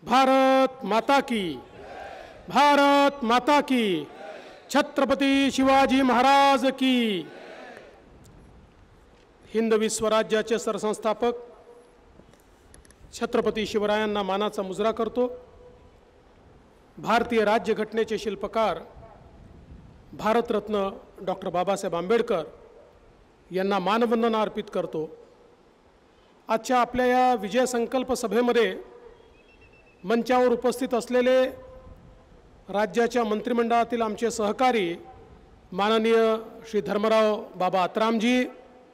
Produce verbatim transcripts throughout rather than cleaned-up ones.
भारत माता की, भारत माता की, छत्रपती शिवाजी महाराज की। हिंदवी स्वराज्याचे सरसंस्थापक छत्रपती शिवरायांना मानाचा मुजरा करतो। भारतीय राज्यघटनेचे शिल्पकार भारतरत्न डॉक्टर बाबासाहेब आंबेडकर यांना मानवंदना अर्पित करतो। आजच्या आपल्या या विजय संकल्प सभेमध्ये मंचावर उपस्थित असलेले राज्याच्या मंत्रिमंडळातील आमचे सहकारी माननीय श्री धर्मराव बाबा अत्रामजी,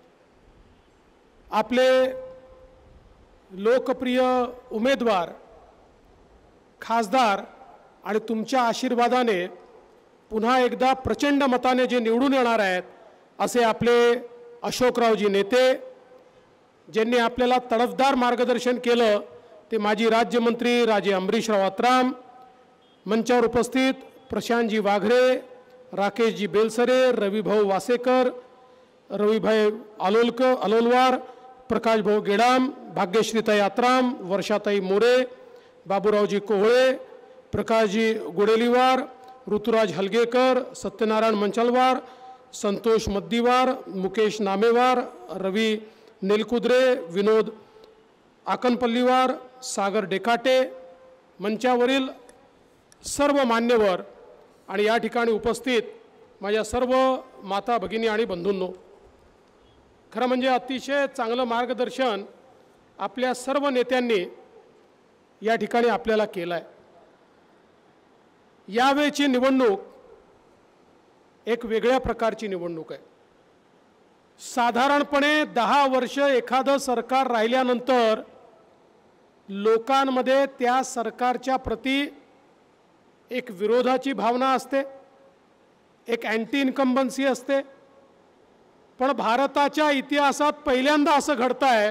आपले लोकप्रिय उमेदवार खासदार आणि तुमच्या आशीर्वादाने पुन्हा एकदा प्रचंड मताने जे निवडून येणार आहेत असे आपले अशोकरावजी नेते, ज्यांनी आपल्याला तडफदार मार्गदर्शन केलं ते माजी राज्यमंत्री राजे अमरीशराव अत्राम, मंचावर उपस्थित प्रशांतजी वाघरे, राकेशजी बेलसरे, रविभाऊ वासेकर, रविभाई आलोलकर अलोलवार, प्रकाशभाऊ गेडाम, भाग्यश्रीताई अत्राम, वर्षाताई मोरे, बाबूरावजी कोहळे, प्रकाशजी गुडेलीवार, ऋतुराज हलगेकर, सत्यनारायण मंचलवार, संतोष मद्दीवार, मुकेश नामेवार, रवी नेलकुद्रे, विनोद आकनपल्लीवार, सागर डेकाटे, मंचावरील सर्व मान्यवर आणि या ठिकाणी उपस्थित माझ्या सर्व माता भगिनी आणि बंधूंनो, खरं म्हणजे अतिशय चांगलं मार्गदर्शन आपल्या सर्व नेत्यांनी या ठिकाणी आपल्याला केलं आहे। यावेळची निवडणूक एक वेगळ्या प्रकारची निवडणूक आहे। साधारणपणे दहा वर्ष एखादं सरकार राहिल्यानंतर लोकांमध्ये त्या सरकारच्या प्रती एक विरोधाची भावना असते, एक अँटी इन्कम्बन्सी असते। पण भारताच्या इतिहासात पहिल्यांदा असं घडतं आहे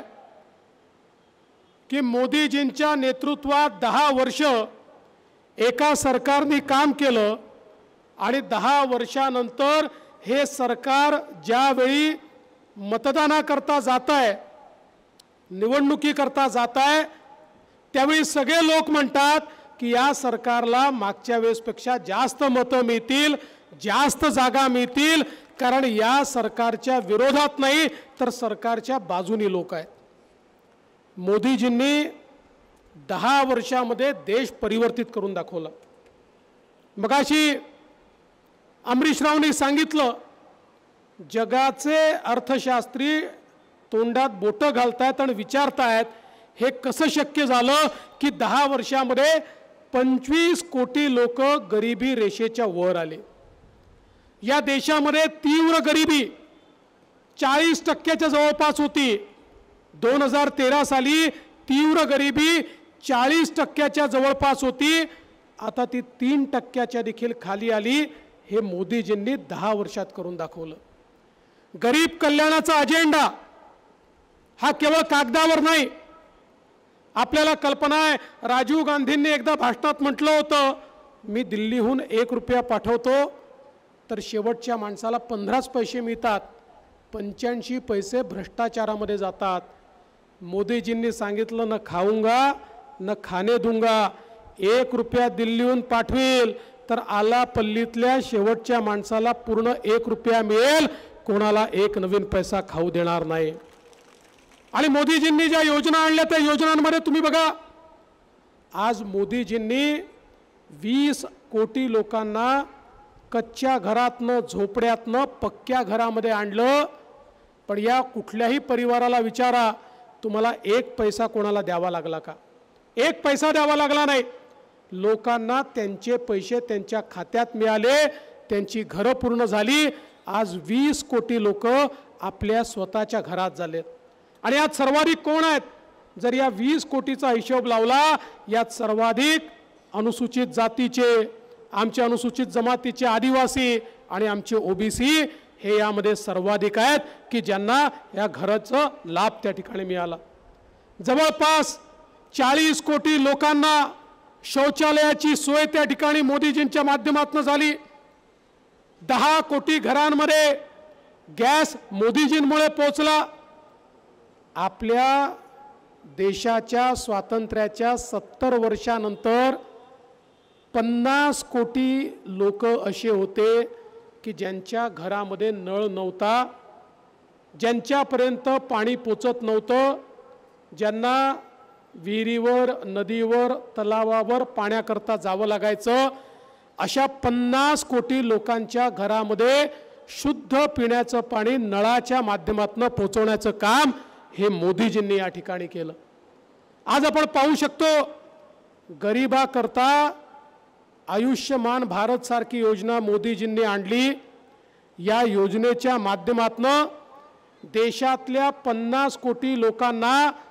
की मोदीजींच्या नेतृत्वात दहा वर्ष एका सरकारने काम केलं आणि दहा वर्षानंतर हे सरकार ज्यावेळी मतदानाकरता जात आहे, निवडणुकीकरता जात आहे, त्यावेळी सगळे लोक म्हणतात की या सरकारला मागच्या वेळेसपेक्षा जास्त मतं मिळतील, जास्त जागा मिळतील, कारण या सरकारच्या विरोधात नाही तर सरकारच्या बाजूनी लोक आहेत। मोदीजींनी दहा वर्षामध्ये देश परिवर्तित करून दाखवला। मगाशी अमरीशरावनी सांगितलं, जगाचे अर्थशास्त्री तोंडात बोटं घालतायत आणि विचारतायत हे कसं शक्य झालं की दहा वर्षामध्ये पंचवीस कोटी लोक गरिबी रेषेच्या वर आले। या देशामध्ये तीव्र गरिबी चाळीस टक्क्याच्या जवळपास होती। दोन हजार तेरा साली तीव्र गरिबी चाळीस टक्क्याच्या जवळपास होती, आता ती तीन टक्क्याच्या देखील खाली आली। हे मोदीजींनी दहा वर्षात करून दाखवलं। गरीब कल्याणाचा अजेंडा हा केवळ कागदावर नाही, आपल्याला कल्पना आहे, राजीव गांधींनी एकदा भाषणात म्हटलं होतं, मी दिल्लीहून एक रुपया पाठवतो तर शेवटच्या माणसाला पंधराच पैसे मिळतात, पंच्याऐंशी पैसे भ्रष्टाचारामध्ये जातात। मोदीजींनी सांगितलं, न खाऊंगा न खाने दूंगा, एक रुपया दिल्लीहून पाठवेल तर आला पल्लीतल्या शेवटच्या माणसाला पूर्ण एक रुपया मिळेल, कोणाला एक नवीन पैसा खाऊ देणार नाही। आणि मोदीजींनी ज्या योजना आणल्या त्या योजनांमध्ये तुम्ही बघा, आज मोदीजींनी वीस कोटी लोकांना कच्च्या घरातनं झोपड्यातनं पक्क्या घरामध्ये आणलं। पण या कुठल्याही परिवाराला विचारा, तुम्हाला एक पैसा कोणाला द्यावा लागला का? एक पैसा द्यावा लागला नाही। लोकांना त्यांचे पैसे त्यांच्या खात्यात मिळाले, त्यांची घरं पूर्ण झाली। आज वीस कोटी लोक आपल्या स्वतःच्या घरात झालेत। आणि यात सर्वाधिक कोण आहेत? जर या वीस कोटीचा हिशोब लावला, यात सर्वाधिक अनुसूचित जातीचे, आमचे अनुसूचित जमातीचे आदिवासी आणि आमचे ओबीसी हे यामध्ये सर्वाधिक आहेत की ज्यांना या घराचा लाभ त्या ठिकाणी मिळाला। जवळपास चाळीस कोटी लोकांना शौचालयाची सोय त्या ठिकाणी मोदीजींच्या माध्यमातून झाली। दहा कोटी घरांमध्ये गॅस मोदीजींमुळे पोहोचला। आपल्या देशाच्या स्वातंत्र्याच्या सत्तर वर्षानंतर पन्नास कोटी लोक असे होते की ज्यांच्या घरामध्ये नळ नव्हता, ज्यांच्यापर्यंत पाणी पोचत नव्हतं, ज्यांना विहिरीवर, नदीवर, तलावावर पाण्याकरता जावं लागायचं, अशा पन्नास कोटी लोकांच्या घरामध्ये शुद्ध पिण्याचं पाणी नळाच्या माध्यमातून पोहोचवण्याचं काम हे मोदीजींनी या ठिकाणी केलं. आज आपण पाहू शकतो गरिबाकरता आयुष्यमान भारत सारखी योजना मोदीजींनी आणली. या योजनेच्या माध्यमातून देशातल्या पन्नास कोटी लोकांना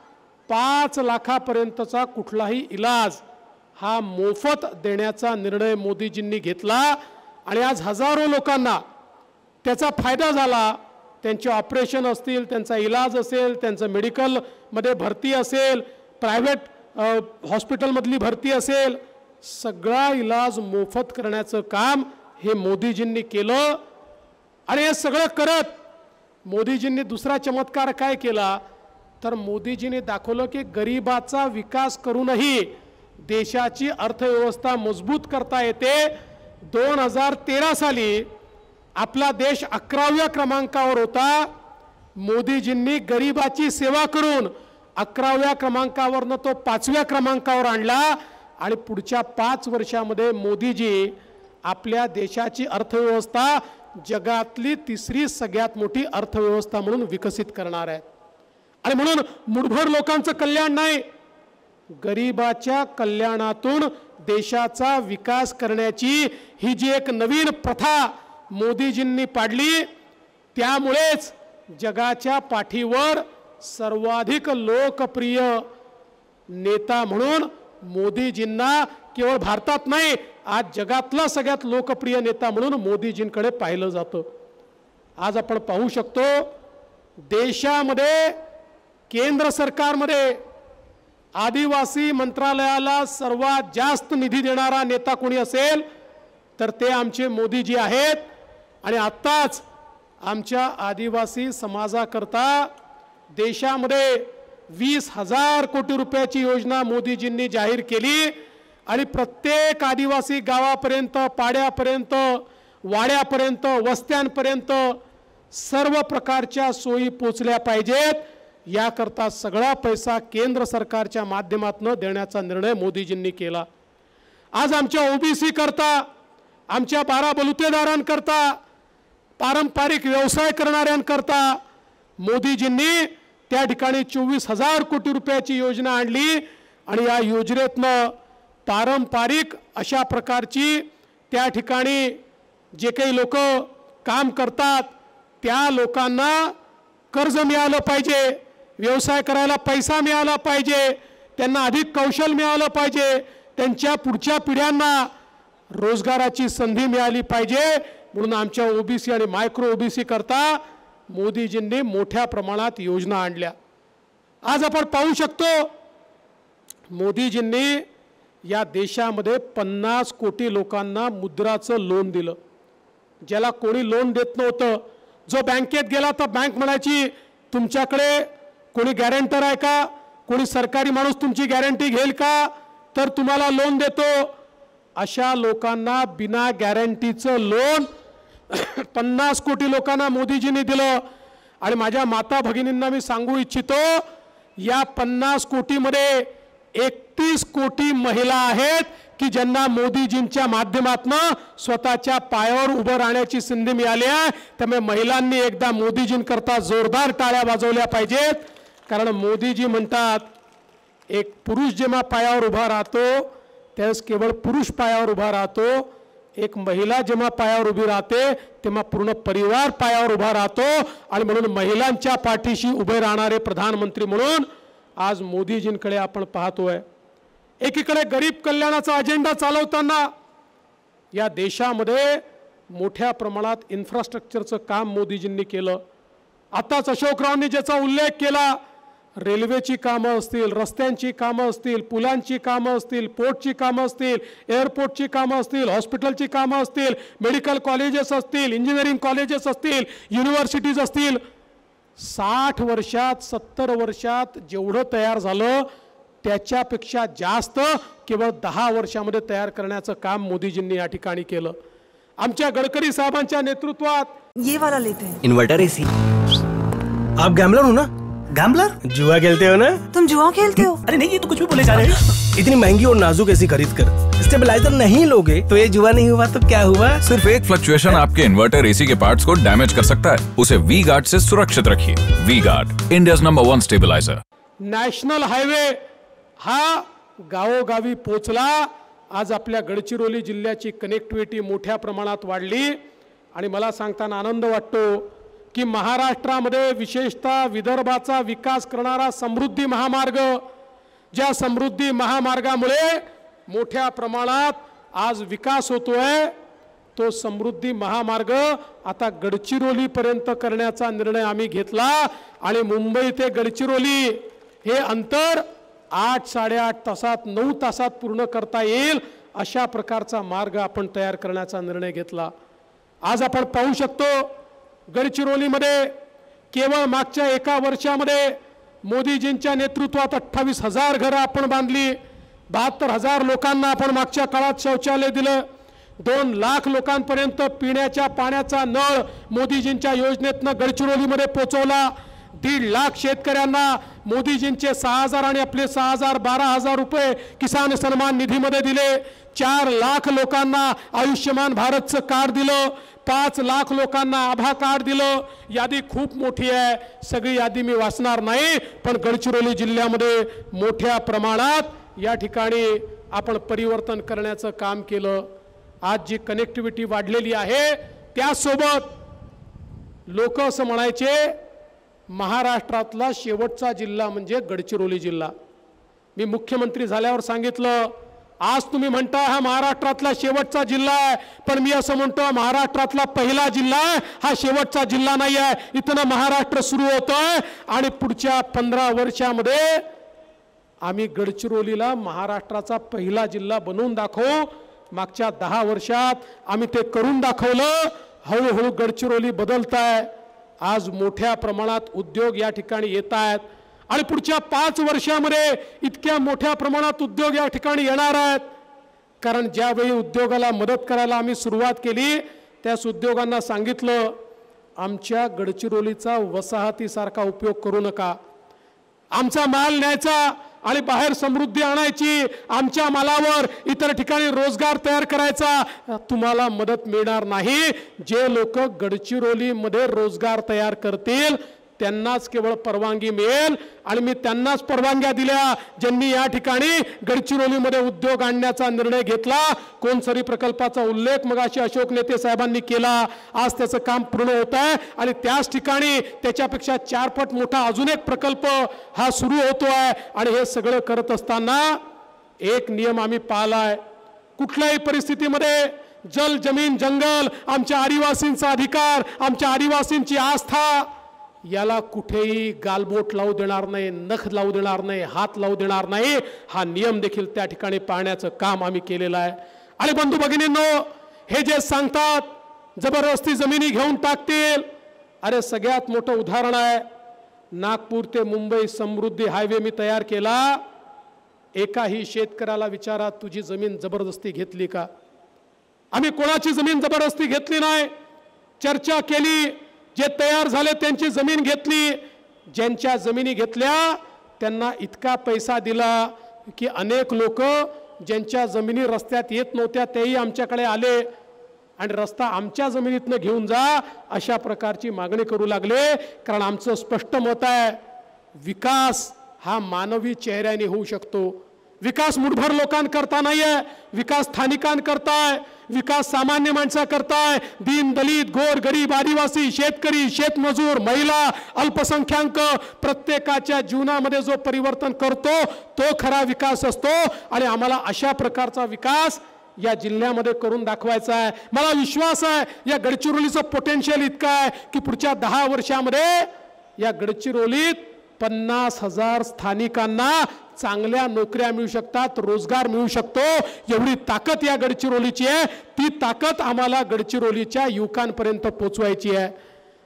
पाच लाखापर्यंतचा कुठलाही इलाज हा मोफत देण्याचा निर्णय मोदीजींनी घेतला आणि आज हजारो लोकांना त्याचा फायदा झाला. त्यांचे ऑपरेशन असतील, त्यांचा इलाज असेल, त्यांचं मेडिकलमध्ये भरती असेल, प्रायव्हेट हॉस्पिटलमधली भरती असेल, सगळा इलाज मोफत करण्याचं काम हे मोदीजींनी केलं. आणि हे सगळं करत मोदीजींनी दुसरा चमत्कार काय केला तर मोदीजींनी दाखवलं की गरिबाचा विकास करूनही देशाची अर्थव्यवस्था मजबूत करता येते. दोन हजार तेरा साली आपला देश अकराव्या क्रमांकावर होता. मोदीजींनी गरिबाची सेवा करून अकराव्या क्रमांकावरनं तो पाचव्या क्रमांकावर आणला आणि पुढच्या पाच वर्षामध्ये मोदीजी आपल्या देशाची अर्थव्यवस्था जगातली तिसरी सगळ्यात मोठी अर्थव्यवस्था म्हणून विकसित करणार आहेत. आणि म्हणून मुठभर लोकांचं कल्याण नाही, गरिबाच्या कल्याणातून देशाचा विकास करण्याची ही जी एक नवीन प्रथा मोदीजींनी पाडली, त्यामुळेच जगाच्या पाठीवर सर्वाधिक लोकप्रिय नेता म्हणून मोदीजींना केवळ भारतात नाही, आज जगातला सगळ्यात लोकप्रिय नेता म्हणून मोदीजींकडे पाहिलं जातं. आज आपण पाहू शकतो देशामध्ये केंद्र सरकारमध्ये आदिवासी मंत्रालयाला सर्वात जास्त निधी देणारा नेता कोणी असेल तर ते आमचे मोदीजी आहेत. आणि आत्ताच आमच्या आदिवासी समाजाकरता देशामध्ये वीस हजार कोटी रुपयाची योजना मोदीजींनी जाहीर केली आणि प्रत्येक आदिवासी गावापर्यंत, पाड्यापर्यंत, वाड्यापर्यंत, वस्त्यांपर्यंत सर्व प्रकारच्या सोयी पोचल्या पाहिजेत, याकरता सगळा पैसा केंद्र सरकारच्या माध्यमातून देण्याचा निर्णय मोदीजींनी केला. आज आमच्या ओबीसी करता, आमच्या बारा बलुतेदारांकरता, पारंपरिक व्यवसाय करणाऱ्यांकरता मोदीजींनी त्या ठिकाणी चोवीस हजार कोटी रुपयाची योजना आणली. आणि या योजनेतनं पारंपरिक अशा प्रकारची त्या ठिकाणी जे काही लोक काम करतात त्या लोकांना कर्ज मिळालं पाहिजे, व्यवसाय करायला पैसा मिळाला पाहिजे, त्यांना अधिक कौशल मिळालं पाहिजे, त्यांच्या पुढच्या पिढ्यांना रोजगाराची संधी मिळाली पाहिजे. म्हणून आमच्या ओबीसी आणि मायक्रो ओबीसी करता मोदीजींनी मोठ्या प्रमाणात योजना आणल्या. आज आपण पाहू शकतो मोदीजींनी या देशामध्ये पन्नास कोटी लोकांना मुद्राचं लोन दिलं. ज्याला कोणी लोन देत नव्हतं, जो बँकेत गेला तर बँक म्हणायची तुमच्याकडे कोणी गॅरंटर आहे का, कोणी सरकारी माणूस तुमची गॅरंटी घेईल का तर तुम्हाला लोन देतो, अशा लोकांना बिना गॅरंटीचं लोन पन्नास कोटी लोकांना मोदीजींनी दिलं. आणि माझ्या माता भगिनींना मी सांगू इच्छितो या पन्नास कोटीमध्ये एकतीस कोटी महिला आहेत की ज्यांना मोदीजींच्या माध्यमातून स्वतःच्या पायावर उभं राहण्याची संधी मिळाली आहे. त्यामुळे महिलांनी एकदा मोदीजींकरता जोरदार टाळ्या वाजवल्या पाहिजेत. कारण मोदीजी म्हणतात एक पुरुष जेव्हा पायावर उभा राहतो त्यावेळेस केवळ पुरुष पायावर उभा राहतो, एक महिला जेव्हा पायावर उभी राहते तेव्हा पूर्ण परिवार पायावर उभा राहतो. आणि म्हणून महिलांच्या पाठीशी उभे राहणारे प्रधानमंत्री म्हणून आज मोदीजींकडे आपण पाहतोय. एकीकडे गरीब कल्याणाचा अजेंडा चालवताना या देशामध्ये मोठ्या प्रमाणात इन्फ्रास्ट्रक्चरचं काम मोदीजींनी केलं. आताच अशोकरावांनी ज्याचा उल्लेख केला, रेल्वेची कामं असतील, रस्त्यांची कामं असतील, पुलांची कामं असतील, पोर्टची कामं असतील, एअरपोर्टची कामं असतील, हॉस्पिटलची कामं असतील, मेडिकल कॉलेजेस असतील, इंजिनिअरिंग कॉलेजेस असतील, युनिव्हर्सिटीज असतील, साठ वर्षात सत्तर वर्षात जेवढं तयार झालं त्याच्यापेक्षा जास्त केवळ दहा वर्षामध्ये तयार करण्याचं काम मोदीजींनी या ठिकाणी केलं। आमच्या गडकरी साहेबांच्या नेतृत्वात ये वाला लेते हैं। Inverter AC. आप गैम्बलर हो ना? गैम्बलर? जुआ खेलते हो ना? तुम जुआ खेलते हो? अरे नहीं, ये तो कुछ भी बोले जा रहे हैं। इतनी महंगी और नाजुक एसी खरीद कर स्टेबलाइजर नहीं लोगे तो ये जुआ नहीं हुआ तो क्या हुआ? सिर्फ एक फ्लक्चुएशन आपके इन्वर्टर एसी के पार्ट्स को डैमेज कर सकता है। उसे वी गार्ड से सुरक्षित रखिए। V Guard, India's number one stabiliser. National highway हा गावोगावी पोचला। आज आपल्या गडचिरोली जिल्ह्याची कनेक्टिव्हिटी मोठ्या प्रमाणात वाढली आणि मला सांगताना आनंद वाटतो की महाराष्ट्रामध्ये विशेषतः विदर्भाचा विकास करणारा समृद्धी महामार्ग, ज्या समृद्धी महामार्गामुळे मोठ्या प्रमाणात आज विकास होतोय, तो समृद्धी महामार्ग आता गडचिरोलीपर्यंत करण्याचा निर्णय आम्ही घेतला आणि मुंबई ते गडचिरोली हे अंतर आठ साडेआठ तासात नऊ तासात पूर्ण करता येईल अशा प्रकारचा मार्ग आपण तयार करण्याचा निर्णय घेतला। आज आपण पाहू शकतो गडचिरोलीमध्ये केवळ मागच्या एका वर्षामध्ये मोदीजींच्या नेतृत्वात अठ्ठावीस हजार घरं आपण बांधली, बहात्तर हजार लोकांना आपण मागच्या काळात शौचालय दिलं, दोन लाख लोकांपर्यंत पिण्याच्या पाण्याचा नळ मोदीजींच्या योजनेतनं गडचिरोलीमध्ये पोहोचवला, दीड लाख शेतकऱ्यांना मोदीजींचे सहा हजार आणि आपले सहा हजार बारा हजार रुपये किसान सन्मान निधीमध्ये दिले, चार लाख लोकांना आयुष्यमान भारतचं कार्ड दिलं, पाच लाख लोकांना आभा कार्ड दिलं। यादी खूप मोठी आहे, सगळी यादी मी वाचणार नाही, पण गडचिरोली जिल्ह्यामध्ये मोठ्या प्रमाणात या ठिकाणी आपण परिवर्तन करण्याचं काम केलं। आज जी कनेक्टिव्हिटी वाढलेली आहे त्यासोबत लोक असं म्हणायचे महाराष्ट्रातला शेवटचा जिल्हा म्हणजे गडचिरोली जिल्हा। मी मुख्यमंत्री झाल्यावर सांगितलं आज तुम्ही म्हणता हा महाराष्ट्रातला शेवटचा जिल्हा आहे, पण मी असं म्हणतो महाराष्ट्रातला पहिला जिल्हा आहे, हा शेवटचा जिल्हा नाही आहे। इथनं महाराष्ट्र सुरू होतोय आणि पुढच्या पंधरा वर्षामध्ये आम्ही गडचिरोलीला महाराष्ट्राचा पहिला जिल्हा बनवून दाखवू। मागच्या दहा वर्षात आम्ही ते करून दाखवलं। हळूहळू गडचिरोली बदलत आहे। आज मोठ्या प्रमाणात उद्योग या ठिकाणी येत आहेत आणि पुढच्या पाच वर्षामध्ये इतक्या मोठ्या प्रमाणात उद्योग या ठिकाणी येणार आहेत, कारण ज्यावेळी उद्योगाला मदत करायला आम्ही सुरुवात केली त्याच उद्योगांना सांगितलं आमच्या गडचिरोलीचा वसाहतीसारखा उपयोग करू नका, आमचा माल न्यायचा आणि बाहेर समृद्धी आणायची, आमच्या मालावर इतर ठिकाणी रोजगार तयार करायचा, तुम्हाला मदत मिळणार नाही। जे लोक गडचिरोलीमध्ये रोजगार तयार करतील त्यांनाच केवळ परवानगी मिळेल आणि मी त्यांनाच परवानग्या दिल्या ज्यांनी या ठिकाणी गडचिरोलीमध्ये उद्योग आणण्याचा निर्णय घेतला। कोणसरी प्रकल्पाचा उल्लेख मगाशी अशोक नेते साहेबांनी केला, आज त्याचं काम पूर्ण होत आहे आणि त्याच ठिकाणी त्याच्यापेक्षा चार पट मोठा अजून एक प्रकल्प हा सुरू होतोय आणि हे सगळं करत असताना एक नियम आम्ही पाळलाय, कुठल्याही परिस्थितीमध्ये जल जमीन जंगल आमच्या आदिवासींचा अधिकार, आमच्या आदिवासींची आस्था याला कुठेही गालबोट लावू देणार नाही, नख लावू देणार नाही, हात लावू देणार नाही, हा नियम देखील त्या ठिकाणी पाळण्याचं काम आम्ही केलेलं आहे। आणि बंधू भगिनींनो, हे जे सांगतात जबरदस्ती जमिनी घेऊन टाकतील, अरे सगळ्यात मोठं उदाहरण आहे नागपूर ते मुंबई समृद्धी हायवे मी तयार केला, एकाही शेतकऱ्याला विचारा तुझी जमीन जबरदस्ती घेतली का? आम्ही कोणाची जमीन जबरदस्ती घेतली नाही, चर्चा केली, जे तयार झाले त्यांची जमीन घेतली, ज्यांच्या जमिनी घेतल्या त्यांना इतका पैसा दिला की अनेक लोक ज्यांच्या जमिनी रस्त्यात येत नव्हत्या तेही आमच्याकडे आले आणि रस्ता आमच्या जमिनीतनं घेऊन जा अशा प्रकारची मागणी करू लागले। कारण आमचं स्पष्ट मत आहे विकास हा मानवी चेहऱ्याने होऊ शकतो, विकास मुठभर लोकांकरता नाही आहे, विकास स्थानिकांकरता आहे, विकास सामान्य माणसाकरता आहे, दीन दलित गोर गरीब आदिवासी शेतकरी शेतमजूर महिला अल्पसंख्याक प्रत्येकाच्या जीवनामध्ये जो परिवर्तन करतो तो खरा विकास असतो आणि आम्हाला अशा प्रकारचा विकास या जिल्ह्यामध्ये करून दाखवायचा आहे। मला विश्वास आहे या गडचिरोलीचं पोटेन्शियल इतकं आहे की पुढच्या दहा वर्षामध्ये या गडचिरोलीत पन्नास हजार स्थानिकांना चांगल्या नोकऱ्या मिळू शकतात, रोजगार मिळू शकतो, एवढी ताकद या गडचिरोलीची आहे। ती ताकद आम्हाला गडचिरोलीच्या युवकांपर्यंत पोहोचवायची आहे।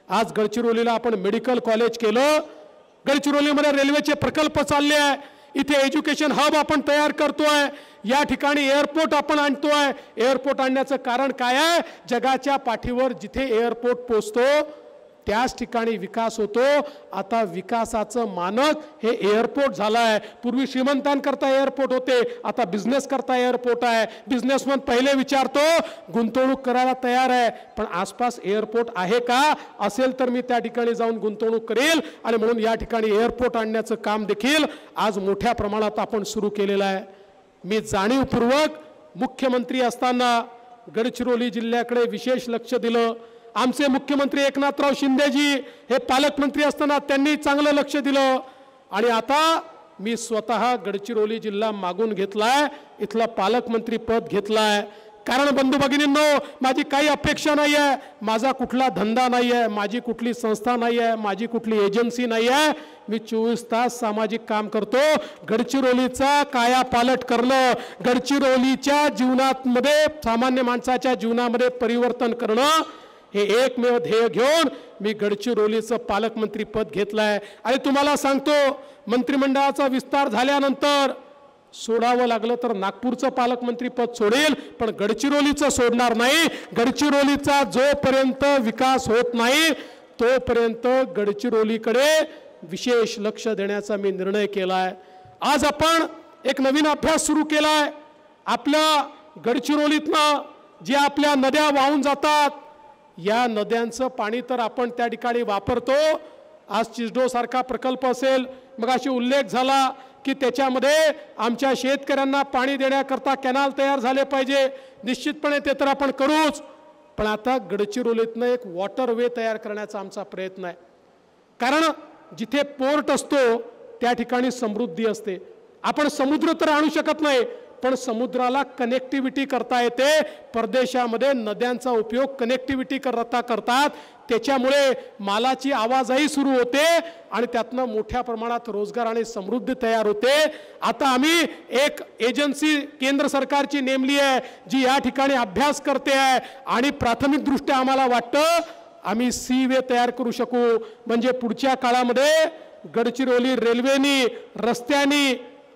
आज गडचिरोलीला आपण मेडिकल कॉलेज केलं, गडचिरोलीमध्ये रेल्वेचे प्रकल्प चालले आहे, इथे एज्युकेशन हब आपण तयार करतोय, या ठिकाणी एअरपोर्ट आपण आणतोय. एअरपोर्ट आणण्याचं कारण काय आहे? जगाच्या पाठीवर जिथे एअरपोर्ट पोहोचतो त्याच ठिकाणी विकास होतो. आता विकासाचं मानक हे एअरपोर्ट झालं आहे. पूर्वी श्रीमंतांकरता एअरपोर्ट होते, आता बिझनेस करता एअरपोर्ट आहे. बिझनेसमन पहिले विचारतो गुंतवणूक करायला तयार आहे, पण आसपास एअरपोर्ट आहे का? असेल तर मी त्या ठिकाणी जाऊन गुंतवणूक करेल. आणि म्हणून या ठिकाणी एअरपोर्ट आणण्याचं काम देखील आज मोठ्या प्रमाणात आपण सुरू केलेलं आहे. मी जाणीवपूर्वक मुख्यमंत्री असताना गडचिरोली जिल्ह्याकडे विशेष लक्ष दिलं. आमचे मुख्यमंत्री एकनाथराव शिंदेजी हे पालकमंत्री असताना त्यांनी चांगलं लक्ष दिलं. आणि आता मी स्वतः गडचिरोली जिल्हा मागून घेतलाय, इथला पालकमंत्री पद घेतलाय. कारण बंधू भगिनींनो, माझी काही अपेक्षा नाही आहे, माझा कुठला धंदा नाही आहे, माझी कुठली संस्था नाही आहे, माझी कुठली एजन्सी नाही आहे. मी चोवीस तास सामाजिक काम करतो. गडचिरोलीचा कायापालट करणं, गडचिरोलीच्या जीवनामध्ये सामान्य माणसाच्या जीवनामध्ये परिवर्तन करणं हे एकमेव ध्येय घेऊन मी गडचिरोलीचं पालकमंत्री पद घेतलंय. आणि तुम्हाला सांगतो, मंत्रिमंडळाचा विस्तार झाल्यानंतर सोडावं लागलं तर नागपूरचं पालकमंत्री पद सोडेल, पण गडचिरोलीचं सोडणार नाही. गडचिरोलीचा जोपर्यंत विकास होत नाही तोपर्यंत गडचिरोलीकडे विशेष लक्ष देण्याचा मी निर्णय केलाय. आज आपण एक नवीन अभ्यास सुरू केलाय. आपल्या गडचिरोलीतनं जे आपल्या नद्या वाहून जातात, या नद्यांचं पाणी तर आपण त्या ठिकाणी वापरतो. आज चिचडो सारखा प्रकल्प असेल, मग अशी उल्लेख झाला की त्याच्यामध्ये आमच्या शेतकऱ्यांना पाणी देण्याकरता कॅनल तयार झाले पाहिजे. निश्चितपणे ते तर आपण करूच, पण आता गडचिरोलीतनं एक वॉटर वे तयार करण्याचा आमचा प्रयत्न आहे. कारण जिथे पोर्ट असतो त्या ठिकाणी समृद्धी असते. आपण समुद्र तर आणू शकत नाही, पण समुद्राला कनेक्टिव्हिटी करता येते. परदेशामध्ये नद्यांचा उपयोग कनेक्टिव्हिटी करता करतात, त्याच्यामुळे मालाची आवाजाही सुरू होते आणि त्यातनं मोठ्या प्रमाणात रोजगार आणि समृद्धी तयार होते. आता आम्ही एक एजन्सी केंद्र सरकारची नेमली आहे जी या ठिकाणी अभ्यास करते आहे. आणि प्राथमिकदृष्ट्या आम्हाला वाटतं आम्ही सी वे तयार करू शकू, म्हणजे पुढच्या काळामध्ये गडचिरोली रेल्वेनी, रस्त्यानी,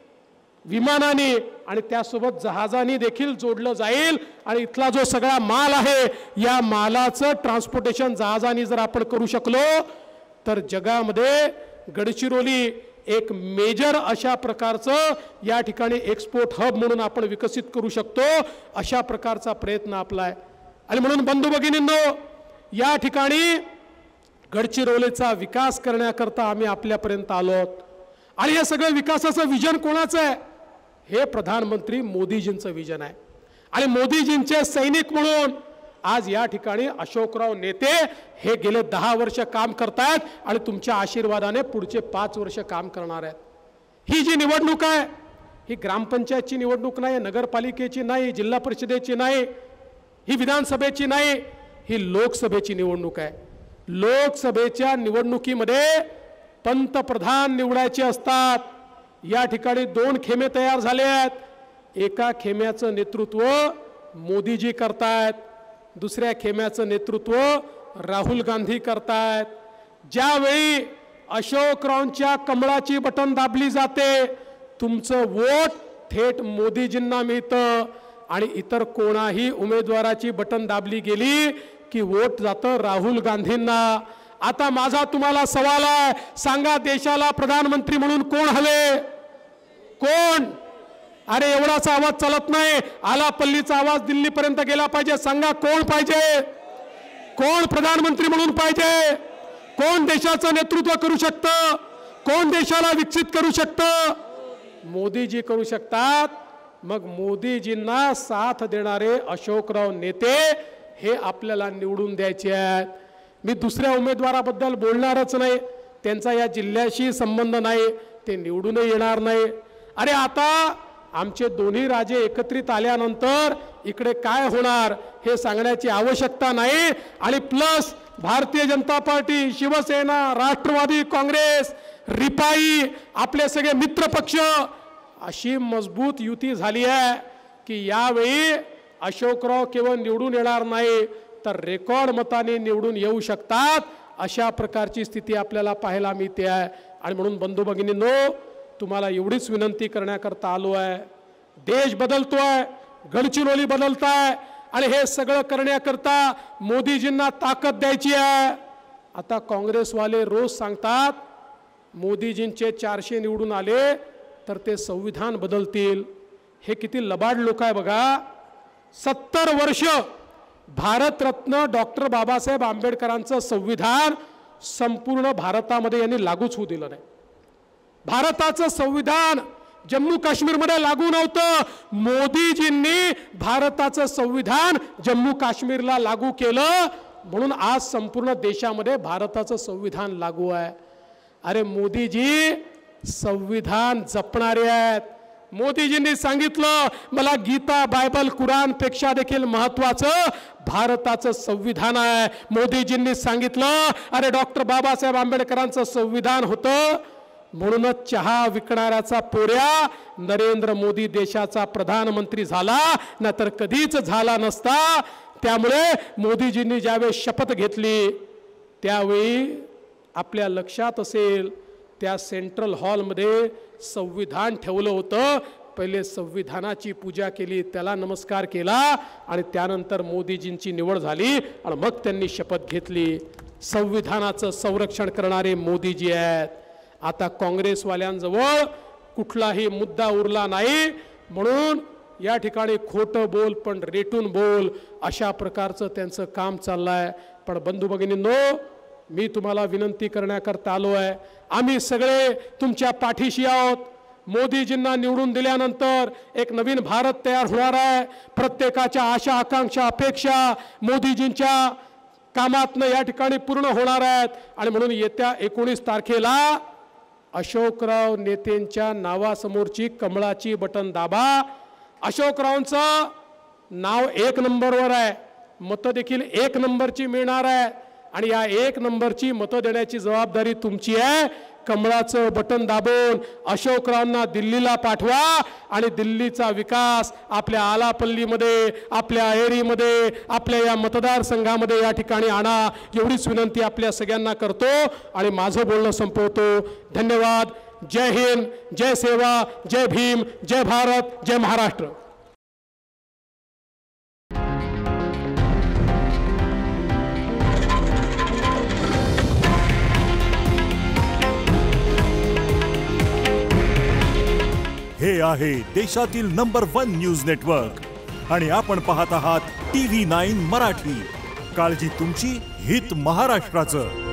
विमानाने आणि त्यासोबत जहाजाने देखील जोडलं जाईल. आणि इथला जो सगळा माल आहे या मालाचं ट्रान्सपोर्टेशन जहाजाने जर आपण करू शकलो तर जगामध्ये गडचिरोली एक मेजर अशा प्रकारचं या ठिकाणी एक्सपोर्ट हब म्हणून आपण विकसित करू शकतो. अशा प्रकारचा प्रयत्न आपला आहे. आणि म्हणून बंधू भगिनींनो, या ठिकाणी गडचिरोलीचा विकास करण्याकरता आम्ही आपल्यापर्यंत आलो आहोत. आणि हे सगळं विकासाचं विजन कोणाचं आहे? हे प्रधानमंत्री मोदीजींचं विजन आहे. आणि मोदीजींचे सैनिक म्हणून आज या ठिकाणी अशोकराव नेते हे गेले दहा वर्ष काम करतायत आणि तुमच्या आशीर्वादाने पुढचे पाच वर्ष काम करणार आहेत. ही जी निवडणूक आहे ही ग्रामपंचायतची निवडणूक नाही, नगरपालिकेची नाही, जिल्हा परिषदेची नाही, ही विधानसभेची नाही, ही लोकसभेची निवडणूक आहे. लोकसभेच्या निवडणुकीमध्ये पंतप्रधान निवडायचे असतात. या ठिकाणी दोन खेमे तयार झाले आहेत. एका खेम्याचं नेतृत्व मोदीजी करतायत, दुसऱ्या खेम्याचं नेतृत्व राहुल गांधी करतायत. ज्यावेळी अशोकरावांच्या कमळाची बटन दाबली जाते, तुमचं वोट थेट मोदीजींना मिळतं. आणि इतर कोणाही उमेदवाराची बटन दाबली गेली की वोट जातं राहुल गांधींना. आता माझा तुम्हाला सवाल आहे, सांगा देशाला प्रधानमंत्री म्हणून कोण हवे? कोण? अरे एवढाचा आवाज चालत नाही, आला पल्लीचा आवाज दिल्लीपर्यंत गेला पाहिजे. सांगा कोण पाहिजे? कोण प्रधानमंत्री म्हणून पाहिजे? कोण देशाचं नेतृत्व करू शकतं? कोण देशाला विकसित करू शकतं? मोदीजी करू शकतात. मग मोदीजींना साथ देणारे अशोकराव नेते हे आपल्याला निवडून द्यायचे आहेत. मी दुसऱ्या उमेदवाराबद्दल बोलणारच नाही, त्यांचा या जिल्ह्याशी संबंध नाही, ते निवडूनही येणार नाही. अरे आता आमचे दोन्ही राजे एकत्रित आल्यानंतर इकडे काय होणार हे सांगण्याची आवश्यकता नाही. आणि plus Bharatiya Janata Party, Shiv Sena, Rashtravadi Congress, RPI, आपले सगळे मित्रपक्ष अशी मजबूत युती झाली आहे की यावेळी अशोकराव केवळ निवडून येणार नाही तर रेकॉर्ड मताने निवडून येऊ शकतात. अशा प्रकारची स्थिती आपल्याला पाहायला मिळते आहे. आणि म्हणून बंधू भगिनींनो, तुम्हाला एवढीच विनंती करण्याकरता आलो आहे. देश बदलतोय, गडचिरोली बदलताय आणि हे सगळं करण्याकरता मोदीजींना ताकद द्यायची आहे. आता काँग्रेसवाले रोज सांगतात मोदीजींचे चारशे निवडून आले तर ते संविधान बदलतील. हे किती लबाड लोक आहे बघा. सत्तर वर्ष भारतरत्न डॉक्टर बाबासाहेब आंबेडकरांचं संविधान संपूर्ण भारतामध्ये यांनी लागूच होऊ दिलं नाही. भारताचं संविधान जम्मू काश्मीरमध्ये लागू नव्हतं. मोदीजींनी भारताचं संविधान जम्मू काश्मीरला लागू केलं, म्हणून आज संपूर्ण देशामध्ये भारताचं संविधान लागू आहे. अरे मोदीजी संविधान जपणारे आहेत. मोदीजींनी सांगितलं मला गीता बायबल कुराण पेक्षा देखील महत्वाचं भारताचं संविधान आहे. मोदीजींनी सांगितलं अरे डॉक्टर बाबासाहेब आंबेडकरांचं संविधान होतं म्हणूनच चहा विकणाऱ्याचा पोऱ्या नरेंद्र मोदी देशाचा प्रधानमंत्री झाला, नाहीतर कधीच झाला नसता. त्यामुळे मोदीजींनी ज्यावेळी शपथ घेतली त्यावेळी आपल्या लक्षात असेल त्या सेंट्रल हॉलमध्ये संविधान ठेवलं होतं. पहिले संविधानाची पूजा केली, त्याला नमस्कार केला आणि त्यानंतर मोदीजींची निवड झाली आणि मग त्यांनी शपथ घेतली. संविधानाचं संरक्षण करणारे मोदीजी आहेत. आता काँग्रेसवाल्यांजवळ कुठलाही मुद्दा उरला नाही, म्हणून या ठिकाणी खोटं बोल पण रेटून बोल अशा प्रकारचं त्यांचं काम चाललं आहे. पण बंधू भगिनींनो, मी तुम्हाला विनंती करण्याकरता आलो आहे. आम्ही सगळे तुमच्या पाठीशी आहोत. मोदीजींना निवडून दिल्यानंतर एक नवीन भारत तयार होणार आहे. प्रत्येकाच्या आशा आकांक्षा अपेक्षा मोदीजींच्या कामातनं या ठिकाणी पूर्ण होणार आहेत. आणि म्हणून येत्या एकोणीस तारखेला अशोकराव नेतेंच्या नावासमोरची कमळाची बटन दाबा. अशोकरावांचं नाव एक नंबरवर आहे, मतं देखील एक नंबरची मिळणार आहे आणि या एक नंबरची मतं देण्याची जबाबदारी तुमची आहे. कमळाचं बटन दाबून अशोकरावांना दिल्लीला पाठवा आणि दिल्लीचा विकास आपल्या आलापल्लीमध्ये, आपल्या एरीमध्ये, आपल्या या मतदारसंघामध्ये या ठिकाणी आणा, एवढीच विनंती आपल्या सगळ्यांना करतो आणि माझं बोलणं संपवतो. धन्यवाद. जय हिंद, जय सेवा, जय भीम, जय भारत, जय महाराष्ट्र. हे आहे देशातील नंबर वन न्यूज नेटवर्क आणि आपण पाहत आहात टी व्ही नाईन मराठी. काळजी तुमची, हित महाराष्ट्राचं.